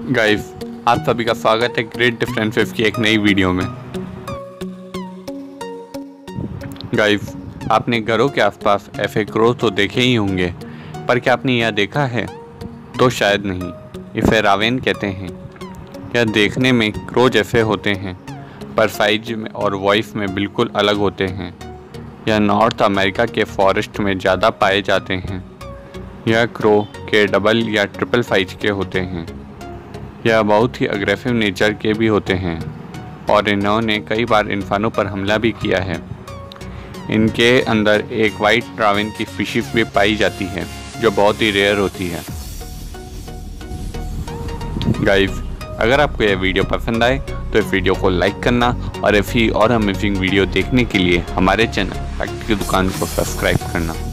Guys, आप सभी का स्वागत है ग्रेट डिफरेंसेस की एक नई वीडियो में। गाइस, आपने घरों के आसपास ऐसे क्रो तो देखे ही होंगे, पर क्या आपने यह देखा है? तो शायद नहीं। इसे रावेन कहते हैं। यह देखने में क्रो जैसे होते हैं, पर साइज में और वॉइस में बिल्कुल अलग होते हैं। यह नॉर्थ अमेरिका के फॉरेस्ट में ज़्यादा पाए जाते हैं। यह क्रो के डबल या ट्रिपल साइज के होते हैं। यह बहुत ही अग्रेसिव नेचर के भी होते हैं और इन्होंने कई बार इंसानों पर हमला भी किया है। इनके अंदर एक वाइट रावेन की स्पीशीज भी पाई जाती है, जो बहुत ही रेयर होती है। गाइस, अगर आपको यह वीडियो पसंद आए तो इस वीडियो को लाइक करना और ऐसी और अमेजिंग वीडियो देखने के लिए हमारे चैनल फैक्ट की दुकान को सब्सक्राइब करना।